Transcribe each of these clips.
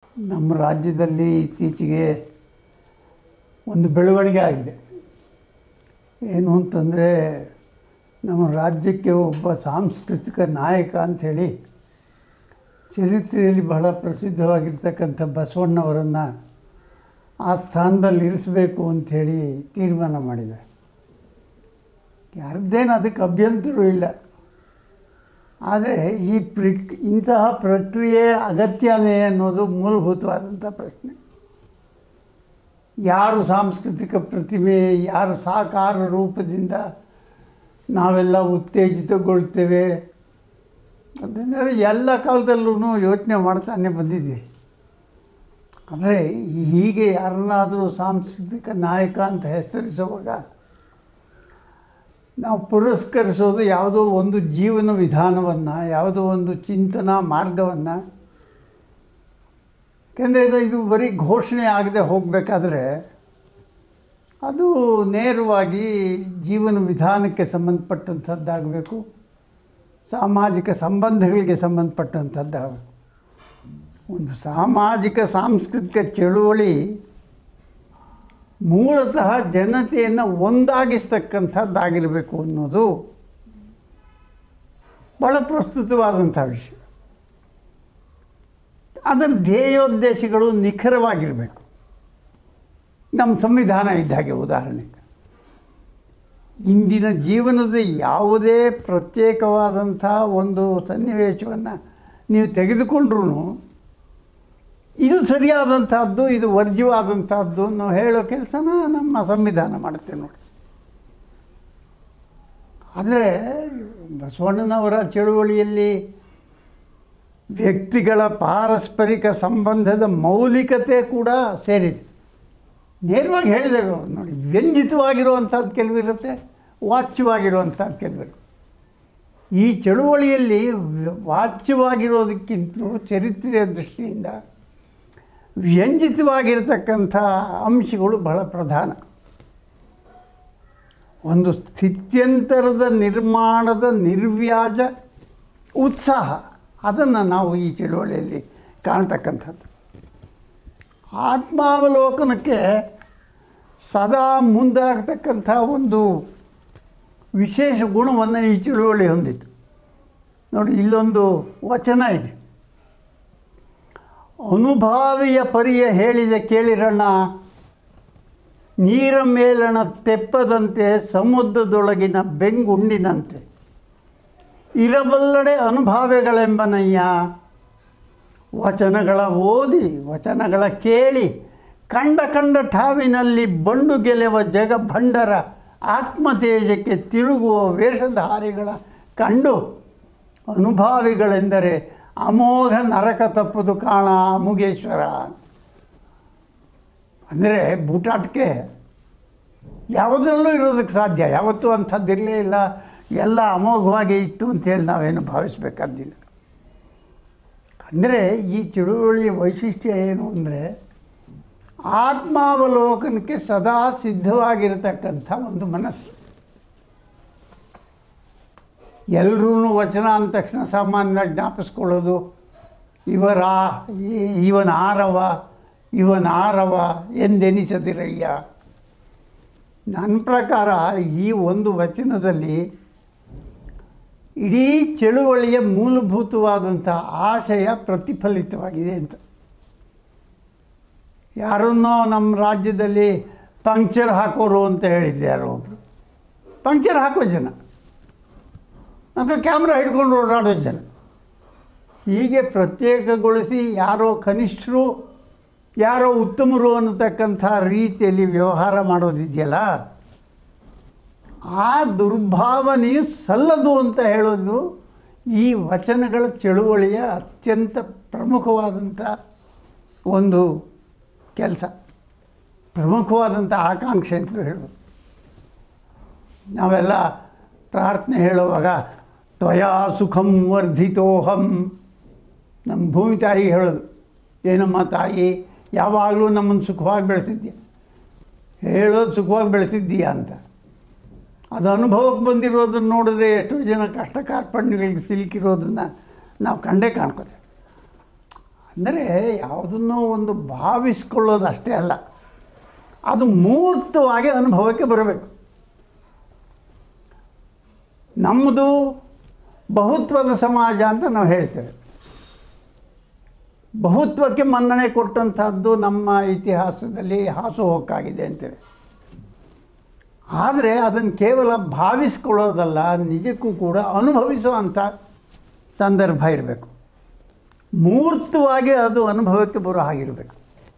ನಮ್ಮ ರಾಜ್ಯದಲ್ಲಿ ಇತ್ತೀಚೆಗೆ ಒಂದು ಬೆಳವಣಿಗೆ ಆಗಿದೆ. ಏನು ಅಂತಂದರೆ, ನಮ್ಮ ರಾಜ್ಯಕ್ಕೆ ಒಬ್ಬ ಸಾಂಸ್ಕೃತಿಕ ನಾಯಕ ಅಂಥೇಳಿ ಚರಿತ್ರೆಯಲ್ಲಿ ಬಹಳ ಪ್ರಸಿದ್ಧವಾಗಿರ್ತಕ್ಕಂಥ ಬಸವಣ್ಣವರನ್ನು ಆ ಸ್ಥಾನದಲ್ಲಿ ಇರಿಸಬೇಕು ಅಂಥೇಳಿ ತೀರ್ಮಾನ ಮಾಡಿದೆ. ಯಾರದ್ದೇನು ಅದಕ್ಕೆ ಅಭ್ಯಂತರವೂ ಇಲ್ಲ. ಆದರೆ ಇಂತಹ ಪ್ರಕ್ರಿಯೆ ಅಗತ್ಯನೇ ಅನ್ನೋದು ಮೂಲಭೂತವಾದಂಥ ಪ್ರಶ್ನೆ. ಯಾರು ಸಾಂಸ್ಕೃತಿಕ ಪ್ರತಿಮೆ, ಯಾರ ಸಾಕಾರ ರೂಪದಿಂದ ನಾವೆಲ್ಲ ಉತ್ತೇಜಿತಗೊಳ್ತೇವೆ ಅದನ್ನೆಲ್ಲ ಎಲ್ಲ ಕಾಲದಲ್ಲೂ ಯೋಚನೆ ಮಾಡ್ತಾನೆ ಬಂದಿದ್ದೀವಿ. ಆದರೆ ಹೀಗೆ ಯಾರನ್ನಾದರೂ ಸಾಂಸ್ಕೃತಿಕ ನಾಯಕ ಅಂತ ಹೆಸರಿಸುವಾಗ ನಾವು ಪುರಸ್ಕರಿಸೋದು ಯಾವುದೋ ಒಂದು ಜೀವನ ವಿಧಾನವನ್ನು, ಯಾವುದೋ ಒಂದು ಚಿಂತನಾ ಮಾರ್ಗವನ್ನು. ಯಾಕೆಂದರೆ ಇದು ಬರೀ ಘೋಷಣೆ ಆಗದೆ ಹೋಗಬೇಕಾದ್ರೆ ಅದು ನೇರವಾಗಿ ಜೀವನ ವಿಧಾನಕ್ಕೆ ಸಂಬಂಧಪಟ್ಟಂಥದ್ದಾಗಬೇಕು, ಸಾಮಾಜಿಕ ಸಂಬಂಧಗಳಿಗೆ ಸಂಬಂಧಪಟ್ಟಂಥದ್ದಾಗಬೇಕು. ಒಂದು ಸಾಮಾಜಿಕ ಸಾಂಸ್ಕೃತಿಕ ಚಳುವಳಿ ಮೂಲತಃ ಜನತೆಯನ್ನು ಒಂದಾಗಿಸ್ತಕ್ಕಂಥದ್ದಾಗಿರಬೇಕು ಅನ್ನೋದು ಭಾಳ ಪ್ರಸ್ತುತವಾದಂಥ ವಿಷಯ. ಅದರ ಧ್ಯೇಯೋದ್ದೇಶಗಳು ನಿಖರವಾಗಿರಬೇಕು. ನಮ್ಮ ಸಂವಿಧಾನ ಇದ್ದ ಹಾಗೆ, ಉದಾಹರಣೆಗೆ ಇಂದಿನ ಜೀವನದ ಯಾವುದೇ ಪ್ರತ್ಯೇಕವಾದಂಥ ಒಂದು ಸನ್ನಿವೇಶವನ್ನು ನೀವು ತೆಗೆದುಕೊಂಡ್ರೂ ಇದು ಸರಿಯಾದಂಥದ್ದು, ಇದು ವರ್ಜ್ಯವಾದಂಥದ್ದು ಅನ್ನೋ ಹೇಳೋ ಕೆಲಸನ ನಮ್ಮ ಸಂವಿಧಾನ ಮಾಡುತ್ತೆ ನೋಡಿ. ಆದರೆ ಬಸವಣ್ಣನವರ ಚಳುವಳಿಯಲ್ಲಿ ವ್ಯಕ್ತಿಗಳ ಪಾರಸ್ಪರಿಕ ಸಂಬಂಧದ ಮೌಲಿಕತೆ ಕೂಡ ಸೇರಿದೆ. ನೇರವಾಗಿ ಹೇಳಿದೆ ನೋಡಿ, ವ್ಯಂಜಿತವಾಗಿರುವಂಥದ್ದು ಕೆಲವಿರುತ್ತೆ, ವಾಚ್ಯವಾಗಿರುವಂಥದ್ದು ಕೆಲವಿರುತ್ತೆ. ಈ ಚಳುವಳಿಯಲ್ಲಿ ವಾಚ್ಯವಾಗಿರೋದಕ್ಕಿಂತಲೂ ಚರಿತ್ರೆಯ ದೃಷ್ಟಿಯಿಂದ ವ್ಯಂಜಿತವಾಗಿರತಕ್ಕಂಥ ಅಂಶಗಳು ಬಹಳ ಪ್ರಧಾನ. ಒಂದು ಸ್ಥಿತ್ಯಂತರದ ನಿರ್ಮಾಣದ ನಿರ್ವ್ಯಾಜ ಉತ್ಸಾಹ, ಅದನ್ನು ನಾವು ಈ ಚಳುವಳಿಯಲ್ಲಿ ಕಾಣ್ತಕ್ಕಂಥದ್ದು. ಆತ್ಮಾವಲೋಕನಕ್ಕೆ ಸದಾ ಮುಂದಾಗತಕ್ಕಂಥ ಒಂದು ವಿಶೇಷ ಗುಣವನ್ನು ಈ ಚಳುವಳಿ ಹೊಂದಿತ್ತು ನೋಡಿ. ಇಲ್ಲೊಂದು ವಚನ ಇದೆ, ಅನುಭಾವಿಯ ಪರಿಯ ಹೇಳಿದ ಕೇಳಿರಣ್ಣ, ನೀರ ಮೇಲಣ ತೆಪ್ಪದಂತೆ ಸಮುದ್ರದೊಳಗಿನ ಬೆಂಗುಂಡಿನಂತೆ ಇರಬಲ್ಲಡೆ ಅನುಭಾವಿಗಳೆಂಬನಯ್ಯ. ವಚನಗಳ ಓದಿ ವಚನಗಳ ಕೇಳಿ ಕಂಡ ಠಾವಿನಲ್ಲಿ ಬಂಡು ಗೆಲೆವ ಜಗ ಭಂಡರ ಆತ್ಮತೇಜಕ್ಕೆ ತಿರುಗುವ ವೇಷಧಾರಿಗಳ ಕಂಡು ಅನುಭಾವಿಗಳೆಂದರೆ ಅಮೋಘ ನರಕ ತಪ್ಪದು ಕಾಣ ಮುಗೇಶ್ವರ. ಅಂದರೆ ಬೂಟಾಟಿಕೆ ಯಾವುದರಲ್ಲೂ ಇರೋದಕ್ಕೆ ಸಾಧ್ಯ, ಯಾವತ್ತೂ ಅಂಥದ್ದಿರಲೇ ಇಲ್ಲ, ಎಲ್ಲ ಅಮೋಘವಾಗಿ ಇತ್ತು ಅಂತೇಳಿ ನಾವೇನು ಭಾವಿಸಬೇಕಾದ್ದಿಲ್ಲ. ಅಂದರೆ ಈ ಚಳುವಳಿಯ ವೈಶಿಷ್ಟ್ಯ ಏನು ಅಂದರೆ, ಆತ್ಮಾವಲೋಕನಕ್ಕೆ ಸದಾ ಸಿದ್ಧವಾಗಿರತಕ್ಕಂಥ ಒಂದು ಮನಸ್ಸು. ಎಲ್ಲರೂ ವಚನ ಅಂದ ತಕ್ಷಣ ಸಾಮಾನ್ಯವಾಗಿ ಜ್ಞಾಪಿಸ್ಕೊಳ್ಳೋದು ಇವನ ಆರವ ಎಂದೆನಿಸದಿರಯ್ಯ. ನನ್ನ ಪ್ರಕಾರ ಈ ಒಂದು ವಚನದಲ್ಲಿ ಇಡೀ ಚಳುವಳಿಯ ಮೂಲಭೂತವಾದಂಥ ಆಶಯ ಪ್ರತಿಫಲಿತವಾಗಿದೆ ಅಂತ. ಯಾರನ್ನೋ ನಮ್ಮ ರಾಜ್ಯದಲ್ಲಿ ಪಂಕ್ಚರ್ ಹಾಕೋರು ಅಂತ ಹೇಳಿದ್ರು ಯಾರೋ ಒಬ್ಬರು. ಪಂಕ್ಚರ್ ಹಾಕೋ ಜನ, ಅಥವಾ ಕ್ಯಾಮ್ರಾ ಹಿಡ್ಕೊಂಡು ಓಡಾಡೋ ಜನ, ಹೀಗೆ ಪ್ರತ್ಯೇಕಗೊಳಿಸಿ ಯಾರೋ ಕನಿಷ್ಠರು ಯಾರೋ ಉತ್ತಮರು ಅನ್ನತಕ್ಕಂಥ ರೀತಿಯಲ್ಲಿ ವ್ಯವಹಾರ ಮಾಡೋದಿದೆಯಲ್ಲ, ಆ ದುರ್ಭಾವನೆಯು ಸಲ್ಲದು ಅಂತ ಹೇಳೋದು ಈ ವಚನಗಳ ಚಳುವಳಿಯ ಅತ್ಯಂತ ಪ್ರಮುಖವಾದಂಥ ಒಂದು ಕೆಲಸ, ಪ್ರಮುಖವಾದಂಥ ಆಕಾಂಕ್ಷೆ ಅಂತಲೂ ಹೇಳ್ಬೋದು. ನಾವೆಲ್ಲ ಪ್ರಾರ್ಥನೆ ಹೇಳುವಾಗ ತ್ವಯಾ ಸುಖಂ ವರ್ಧಿತೋಹಂ, ನಮ್ಮ ಭೂಮಿ ತಾಯಿ ಹೇಳೋದು, ಏನಮ್ಮ ತಾಯಿ ಯಾವಾಗಲೂ ನಮ್ಮನ್ನು ಸುಖವಾಗಿ ಬೆಳೆಸಿದ್ದೀಯ, ಹೇಳೋದು ಸುಖವಾಗಿ ಬೆಳೆಸಿದ್ದೀಯ ಅಂತ. ಅದು ಅನುಭವಕ್ಕೆ ಬಂದಿರೋದನ್ನು ನೋಡಿದ್ರೆ ಎಷ್ಟೋ ಜನ ಕಷ್ಟ ಕಾರ್ಪಣ್ಯಗಳಿಗೆ ಸಿಲುಕಿರೋದನ್ನು ನಾವು ಕಂಡೇ ಕಾಣ್ಕೋತೇವೆ. ಅಂದರೆ ಯಾವುದನ್ನೋ ಒಂದು ಭಾವಿಸ್ಕೊಳ್ಳೋದು ಅಷ್ಟೇ ಅಲ್ಲ, ಅದು ಮೂರ್ತವಾಗಿ ಅನುಭವಕ್ಕೆ ಬರಬೇಕು. ನಮ್ಮದು ಬಹುತ್ವದ ಸಮಾಜ ಅಂತ ನಾವು ಹೇಳ್ತೇವೆ. ಬಹುತ್ವಕ್ಕೆ ಮನ್ನಣೆ ಕೊಟ್ಟಂಥದ್ದು ನಮ್ಮ ಇತಿಹಾಸದಲ್ಲಿ ಹಾಸುಹೊಕ್ಕಾಗಿದೆ ಅಂತೇವೆ. ಆದರೆ ಅದನ್ನು ಕೇವಲ ಭಾವಿಸ್ಕೊಳ್ಳೋದಲ್ಲ, ನಿಜಕ್ಕೂ ಕೂಡ ಅನುಭವಿಸುವಂಥ ಸಂದರ್ಭ ಇರಬೇಕು. ಮೂರ್ತವಾಗಿ ಅದು ಅನುಭವಕ್ಕೆ ಬರೋ ಹಾಗಿರಬೇಕು.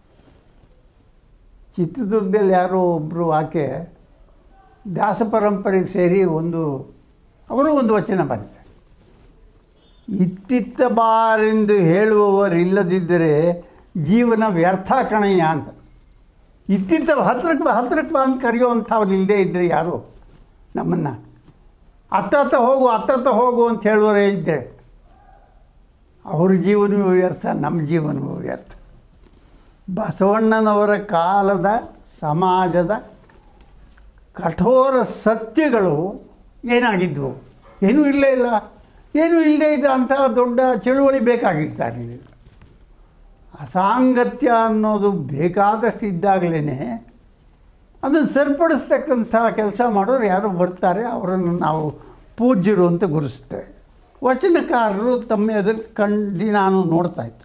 ಚಿತ್ರದುರ್ಗದಲ್ಲಿ ಯಾರೋ ಒಬ್ಬರು ಆಕೆ ದಾಸ ಪರಂಪರೆಗೆ ಸೇರಿ ಅವರು ಒಂದು ವಚನ ಬರೀತಾರೆ. ಇತ್ತಿತ್ತ ಬಾರೆಂದು ಹೇಳುವವರಿಲ್ಲದಿದ್ದರೆ ಜೀವನ ವ್ಯರ್ಥ ಕಣಯ್ಯ ಅಂತ. ಇತ್ತಿತ್ತ ಹತ್ರಕ್ಕೆ ಅಂತ ಕರೆಯುವಂಥವ್ರು ಇಲ್ಲದೇ ಇದ್ದರೆ ಯಾರು ನಮ್ಮನ್ನು ಹತ್ತತ್ತ ಹೋಗು ಅಂತ ಹೇಳುವವರೇ ಇದ್ದರೆ ಅವ್ರ ಜೀವನವೂ ವ್ಯರ್ಥ, ನಮ್ಮ ಜೀವನವೂ ವ್ಯರ್ಥ. ಬಸವಣ್ಣನವರ ಕಾಲದ ಸಮಾಜದ ಕಠೋರ ಸತ್ಯಗಳು ಏನಾಗಿದ್ವು? ಏನೂ ಇಲ್ಲದೇ ಇದ್ದ ಅಂತಹ ದೊಡ್ಡ ಚಳುವಳಿ ಬೇಕಾಗಿರ್ತಾರೆ. ಅಸಾಂಗತ್ಯ ಅನ್ನೋದು ಬೇಕಾದಷ್ಟು ಇದ್ದಾಗಲೇ ಅದನ್ನು ಸರಿಪಡಿಸ್ತಕ್ಕಂಥ ಕೆಲಸ ಮಾಡೋರು ಯಾರು ಬರ್ತಾರೆ, ಅವರನ್ನು ನಾವು ಪೂಜ್ಯರು ಅಂತ ಗುರುಸ್ತೇವೆ. ವಚನಕಾರರು ತಮ್ಮ ಎದುರು ನಾನು ನೋಡ್ತಾಯಿದ್ರು.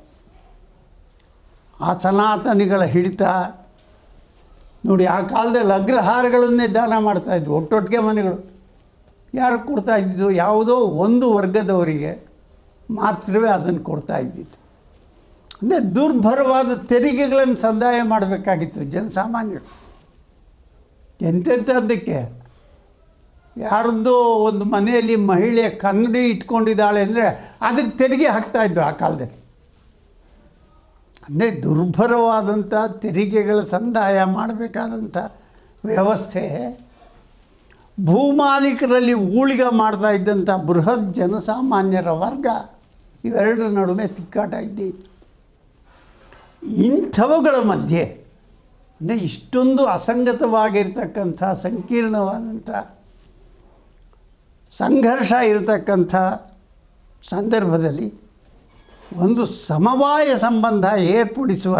ಆ ಸನಾತನಿಗಳ ಹಿಡಿತ ನೋಡಿ. ಆ ಕಾಲದಲ್ಲಿ ಅಗ್ರಹಾರಗಳನ್ನೇ ದಾನ ಮಾಡ್ತಾಯಿದ್ವು, ಒಟ್ಟೊಟ್ಟಿಗೆ ಮನೆಗಳು. ಯಾರು ಕೊಡ್ತಾಯಿದ್ದು? ಯಾವುದೋ ಒಂದು ವರ್ಗದವರಿಗೆ ಮಾತ್ರವೇ ಅದನ್ನು ಕೊಡ್ತಾ ಇದ್ದಿದ್ದು. ಅಂದರೆ ದುರ್ಭರವಾದ ತೆರಿಗೆಗಳನ್ನು ಸಂದಾಯ ಮಾಡಬೇಕಾಗಿತ್ತು ಜನಸಾಮಾನ್ಯರು. ಎಂತೆಂಥದ್ದಕ್ಕೆ ಯಾರದ್ದೋ ಒಂದು ಮನೆಯಲ್ಲಿ ಮಹಿಳೆ ಕನ್ನಡಿ ಇಟ್ಕೊಂಡಿದ್ದಾಳೆ ಅಂದರೆ ಅದಕ್ಕೆ ತೆರಿಗೆ ಹಾಕ್ತಾಯಿದ್ರು ಆ ಕಾಲದಲ್ಲಿ. ಅಂದರೆ ದುರ್ಭರವಾದಂಥ ತೆರಿಗೆಗಳ ಸಂದಾಯ ಮಾಡಬೇಕಾದಂಥ ವ್ಯವಸ್ಥೆ ಭೂಮಾಲೀಕರಲ್ಲಿ ಊಳಿಗ ಮಾಡ್ತಾ ಇದ್ದಂಥ ಬೃಹತ್ ಜನಸಾಮಾನ್ಯರ ವರ್ಗ ಇವೆರಡರ ನಡುವೆ ತಿಕ್ಕಾಟ ಇದ್ದಿತ್ತು. ಇಂಥವುಗಳ ಮಧ್ಯೆ ಅಂದರೆ ಇಷ್ಟೊಂದು ಅಸಂಗತವಾಗಿರ್ತಕ್ಕಂಥ ಸಂಕೀರ್ಣವಾದಂಥ ಸಂಘರ್ಷ ಇರತಕ್ಕಂಥ ಸಂದರ್ಭದಲ್ಲಿ ಒಂದು ಸಮವಾಯ ಸಂಬಂಧ ಏರ್ಪಡಿಸುವ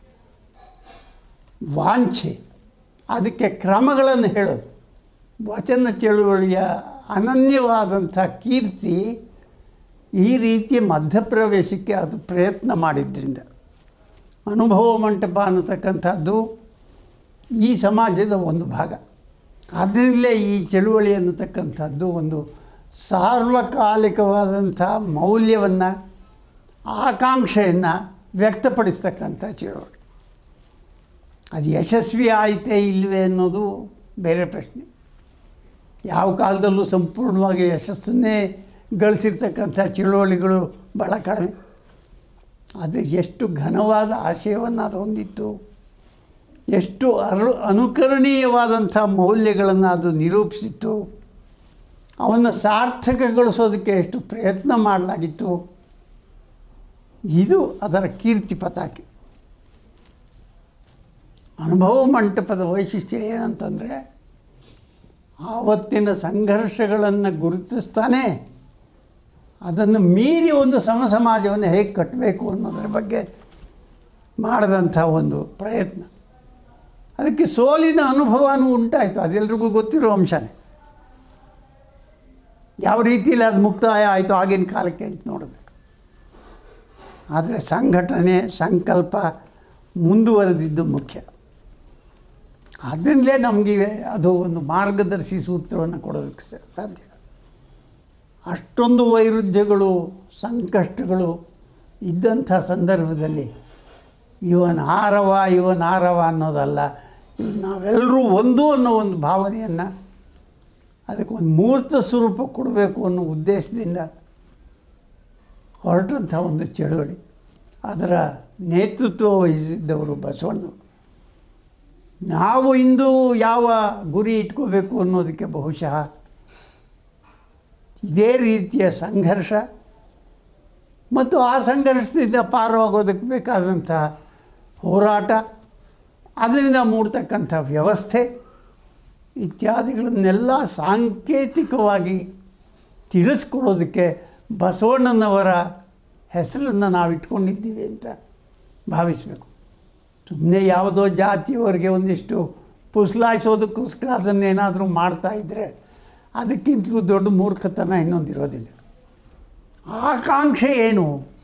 ವಾಂಛೆ, ಅದಕ್ಕೆ ಕ್ರಮಗಳನ್ನು ಹೇಳೋದು, ವಚನ ಚಳುವಳಿಯ ಅನನ್ಯವಾದಂಥ ಕೀರ್ತಿ ಈ ರೀತಿಯ ಮಧ್ಯಪ್ರವೇಶಕ್ಕೆ ಅದು ಪ್ರಯತ್ನ ಮಾಡಿದ್ದರಿಂದ ಅನುಭವ ಮಂಟಪ ಅನ್ನತಕ್ಕಂಥದ್ದು ಈ ಸಮಾಜದ ಒಂದು ಭಾಗ. ಅದರಿಂದಲೇ ಈ ಚಳುವಳಿ ಅನ್ನತಕ್ಕಂಥದ್ದು ಒಂದು ಸಾರ್ವಕಾಲಿಕವಾದಂಥ ಮೌಲ್ಯವನ್ನು, ಆಕಾಂಕ್ಷೆಯನ್ನು ವ್ಯಕ್ತಪಡಿಸ್ತಕ್ಕಂಥ ಚಳುವಳಿ. ಅದು ಯಶಸ್ವಿ ಆಯಿತೇ ಇಲ್ಲವೇ ಅನ್ನೋದು ಬೇರೆ ಪ್ರಶ್ನೆ. ಯಾವ ಕಾಲದಲ್ಲೂ ಸಂಪೂರ್ಣವಾಗಿ ಯಶಸ್ಸನ್ನೇ ಗಳಿಸಿರ್ತಕ್ಕಂಥ ಚಳುವಳಿಗಳು ಭಾಳ ಕಡಿಮೆ. ಆದರೆ ಎಷ್ಟು ಘನವಾದ ಆಶಯವನ್ನು ಅದು ಹೊಂದಿತ್ತು, ಎಷ್ಟು ಅನುಕರಣೀಯವಾದಂಥ ಮೌಲ್ಯಗಳನ್ನು ಅದು ನಿರೂಪಿಸಿತ್ತು, ಅವನ್ನು ಸಾರ್ಥಕಗೊಳಿಸೋದಕ್ಕೆ ಎಷ್ಟು ಪ್ರಯತ್ನ ಮಾಡಲಾಗಿತ್ತು. ಇದು ಅದರ ಕೀರ್ತಿ ಪತಾಕೆ. ಅನುಭವ ಮಂಟಪದ ವೈಶಿಷ್ಟ್ಯ ಏನಂತಂದರೆ ಆವತ್ತಿನ ಸಂಘರ್ಷಗಳನ್ನು ಗುರುತಿಸ್ತಾನೆ ಅದನ್ನು ಮೀರಿ ಒಂದು ಸಮಾಜವನ್ನು ಹೇಗೆ ಕಟ್ಟಬೇಕು ಅನ್ನೋದರ ಬಗ್ಗೆ ಮಾಡಿದಂಥ ಒಂದು ಪ್ರಯತ್ನ. ಅದಕ್ಕೆ ಸೋಲಿನ ಅನುಭವನೂ ಉಂಟಾಯಿತು, ಅದೆಲ್ರಿಗೂ ಗೊತ್ತಿರೋ ಅಂಶನೇ. ಯಾವ ರೀತಿಯಲ್ಲಿ ಅದು ಮುಕ್ತಾಯ ಆಯಿತು ಆಗಿನ ಕಾಲಕ್ಕೆ ಅಂತ ನೋಡಬೇಕು. ಆದರೆ ಸಂಘಟನೆ, ಸಂಕಲ್ಪ ಮುಂದುವರೆದಿದ್ದು ಮುಖ್ಯ. ಅದರಿಂದಲೇ ನಮಗೆ ಅದು ಒಂದು ಮಾರ್ಗದರ್ಶಿ ಸೂತ್ರವನ್ನು ಕೊಡೋದಕ್ಕೆ ಸಾಧ್ಯ. ಅಷ್ಟೊಂದು ವೈರುಧ್ಯಗಳು, ಸಂಕಷ್ಟಗಳು ಇದ್ದಂಥ ಸಂದರ್ಭದಲ್ಲಿ ಇವನಾರವ ಅನ್ನೋದಲ್ಲ, ನಾವೆಲ್ಲರೂ ಒಂದು ಅನ್ನೋ ಒಂದು ಭಾವನೆಯನ್ನು, ಅದಕ್ಕೊಂದು ಮೂರ್ತ ಸ್ವರೂಪ ಕೊಡಬೇಕು ಅನ್ನೋ ಉದ್ದೇಶದಿಂದ ಹೊರಟಂಥ ಒಂದು ಚಳುವಳಿ. ಅದರ ನೇತೃತ್ವ ವಹಿಸಿದ್ದವರು ಬಸವಣ್ಣವರು. ನಾವು ಇಂದು ಯಾವ ಗುರಿ ಇಟ್ಕೋಬೇಕು ಅನ್ನೋದಕ್ಕೆ ಬಹುಶಃ ಇದೇ ರೀತಿಯ ಸಂಘರ್ಷ ಮತ್ತು ಆ ಸಂಘರ್ಷದಿಂದ ಪಾರವಾಗೋದಕ್ಕೆ ಬೇಕಾದಂಥ ಹೋರಾಟ, ಅದರಿಂದ ಮೂಡ್ತಕ್ಕಂಥ ವ್ಯವಸ್ಥೆ ಇತ್ಯಾದಿಗಳನ್ನೆಲ್ಲ ಸಾಂಕೇತಿಕವಾಗಿ ತಿಳಿಸ್ಕೊಡೋದಕ್ಕೆ ಬಸವಣ್ಣನವರ ಹೆಸರನ್ನು ನಾವು ಇಟ್ಕೊಂಡಿದ್ದೀವಿ ಅಂತ ಭಾವಿಸಬೇಕು. ಸುಮ್ಮನೆ ಯಾವುದೋ ಜಾತಿಯವರಿಗೆ ಒಂದಿಷ್ಟು ಪುಸ್ಲಾಯಿಸೋದಕ್ಕೋಸ್ಕರ ಅದನ್ನೇನಾದರೂ ಮಾಡ್ತಾಯಿದ್ರೆ ಅದಕ್ಕಿಂತಲೂ ದೊಡ್ಡ ಮೂರ್ಖತನ ಇನ್ನೊಂದಿರೋದಿಲ್ಲ. ಆಕಾಂಕ್ಷೆ ಏನು?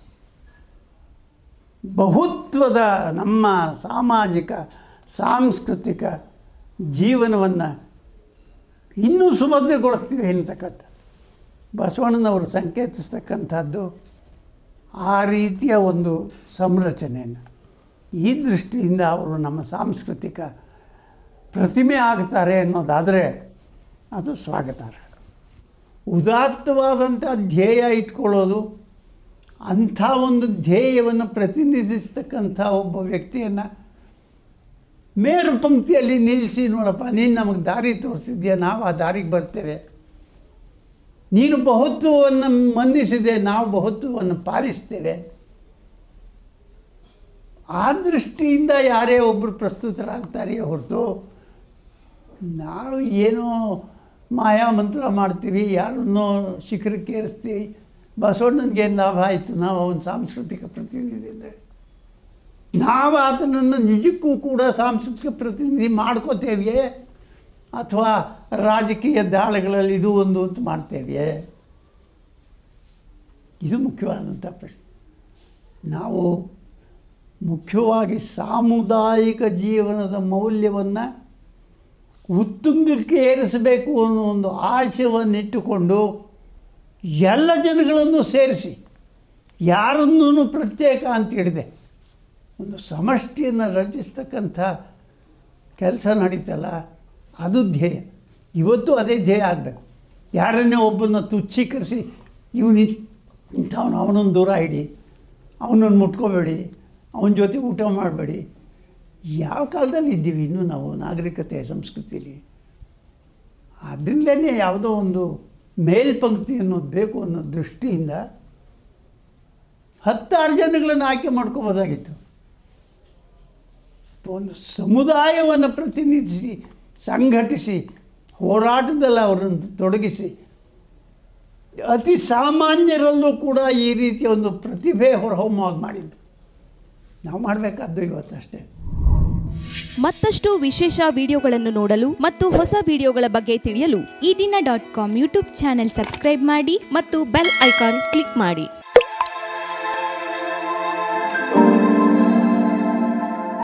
ಬಹುತ್ವದ ನಮ್ಮ ಸಾಮಾಜಿಕ ಸಾಂಸ್ಕೃತಿಕ ಜೀವನವನ್ನು ಇನ್ನೂ ಸುಭದ್ರಗೊಳಿಸ್ತೀವಿ ಎನ್ನತಕ್ಕಂಥ ಬಸವಣ್ಣನವರು ಸಂಕೇತಿಸ್ತಕ್ಕಂಥದ್ದು ಆ ರೀತಿಯ ಒಂದು ಸಂರಚನೆಯನ್ನು. ಈ ದೃಷ್ಟಿಯಿಂದ ಅವರು ನಮ್ಮ ಸಾಂಸ್ಕೃತಿಕ ಪ್ರತಿಮೆ ಆಗ್ತಾರೆ ಅನ್ನೋದಾದರೆ ಅದು ಸ್ವಾಗತಾರ್ಹ. ಉದಾತ್ತವಾದಂಥ ಧ್ಯೇಯ ಇಟ್ಕೊಳ್ಳೋದು, ಅಂಥ ಒಂದು ಧ್ಯೇಯವನ್ನು ಪ್ರತಿನಿಧಿಸ್ತಕ್ಕಂಥ ಒಬ್ಬ ವ್ಯಕ್ತಿಯನ್ನು ಮೇರು ಪಂಕ್ತಿಯಲ್ಲಿ ನಿಲ್ಲಿಸಿ, ನೋಡಪ್ಪ ನೀನು ನಮಗೆ ದಾರಿ ತೋರಿಸಿದ್ಯಾ, ನಾವು ಆ ದಾರಿಗೆ ಬರ್ತೇವೆ, ನೀನು ಬಹುತ್ವವನ್ನು ಮನ್ನಿಸಿದೆ, ನಾವು ಬಹುತ್ವವನ್ನು ಪಾಲಿಸ್ತೇವೆ, ಆ ದೃಷ್ಟಿಯಿಂದ ಯಾರೇ ಒಬ್ಬರು ಪ್ರಸ್ತುತರಾಗ್ತಾರೆಯೇ ಹೊರತು ನಾವು ಏನೋ ಮಾಯಾಮಂತ್ರ ಮಾಡ್ತೀವಿ, ಯಾರನ್ನೋ ಶಿಖರಕ್ಕೆ ಏರಿಸ್ತೀವಿ, ಬಸವಣ್ಣನಿಗೇನು ಲಾಭ ಆಯಿತು, ನಾವು ಅವನ ಸಾಂಸ್ಕೃತಿಕ ಪ್ರತಿನಿಧಿ ಅಂದರೆ ನಾವು ಆತನನ್ನು ನಿಜಕ್ಕೂ ಕೂಡ ಸಾಂಸ್ಕೃತಿಕ ಪ್ರತಿನಿಧಿ ಮಾಡ್ಕೋತೇವೆಯೇ ಅಥವಾ ರಾಜಕೀಯ ದಾಳಿಗಳಲ್ಲಿ ಇದು ಒಂದು ಅಂತ ಮಾಡ್ತೇವೆಯೇ? ಇದು ಮುಖ್ಯವಾದಂಥ ಪ್ರಶ್ನೆ. ನಾವು ಮುಖ್ಯವಾಗಿ ಸಾಮುದಾಯಿಕ ಜೀವನದ ಮೌಲ್ಯವನ್ನು ಉತ್ತುಂಗಕ್ಕೆ ಏರಿಸಬೇಕು ಅನ್ನೋ ಒಂದು ಆಶಯವನ್ನಿಟ್ಟುಕೊಂಡು ಎಲ್ಲ ಜನಗಳನ್ನು ಸೇರಿಸಿ ಯಾರನ್ನೂ ಪ್ರತ್ಯೇಕ ಅಂತ ಹಿಡಿದೆ ಒಂದು ಸಮಷ್ಟಿಯನ್ನು ರಚಿಸ್ತಕ್ಕಂಥ ಕೆಲಸ ನಡೀತಲ್ಲ, ಅದು ಧ್ಯೇಯ. ಇವತ್ತು ಅದೇ ಧ್ಯೇಯ ಆಗಬೇಕು. ಯಾರನ್ನೇ ಒಬ್ಬನ್ನ ತುಚ್ಛೀಕರಿಸಿ ಇಂಥವನು ಅವನೊಂದು ದೂರ ಇಡಿ, ಅವನನ್ನು ಮುಟ್ಕೋಬೇಡಿ, ಅವನ ಜೊತೆ ಊಟ ಮಾಡಬೇಡಿ. ಯಾವ ಕಾಲದಲ್ಲಿ ಇದ್ದೀವಿ ಇನ್ನೂ ನಾವು ನಾಗರಿಕತೆ ಸಂಸ್ಕೃತಿಯಲ್ಲಿ? ಅದರಿಂದಲೇ ಯಾವುದೋ ಒಂದು ಮೇಲ್ಪಂಕ್ತಿ ಅನ್ನೋದು ಬೇಕು ಅನ್ನೋ ದೃಷ್ಟಿಯಿಂದ 10 ಜನಗಳನ್ನು ಆಯ್ಕೆ ಮಾಡ್ಕೋಬೋದಾಗಿತ್ತು. ಒಂದು ಸಮುದಾಯವನ್ನು ಪ್ರತಿನಿಧಿಸಿ ಸಂಘಟಿಸಿ ಹೋರಾಟದಲ್ಲಿ ಅವರನ್ನು ತೊಡಗಿಸಿ ಅತಿ ಸಾಮಾನ್ಯರಲ್ಲೂ ಕೂಡ ಈ ರೀತಿಯ ಒಂದು ಪ್ರತಿಭೆ ಹೊರಹೊಮ್ಮವಾಗಿ ಮಾಡಿದ್ದು ನಾವು ಮಾಡಬೇಕಾದ್ದು ಇವತ್ತಷ್ಟೇ. ಮತ್ತಷ್ಟು ವಿಶೇಷ ವಿಡಿಯೋಗಳನ್ನು ನೋಡಲು ಮತ್ತು ಹೊಸ ವಿಡಿಯೋಗಳ ಬಗ್ಗೆ ತಿಳಿಯಲು ಈ ದಿನ .com ಯೂಟ್ಯೂಬ್ ಚಾನೆಲ್ ಸಬ್ಸ್ಕ್ರೈಬ್ ಮಾಡಿ ಮತ್ತು ಬೆಲ್ ಐಕಾನ್ ಕ್ಲಿಕ್ ಮಾಡಿ.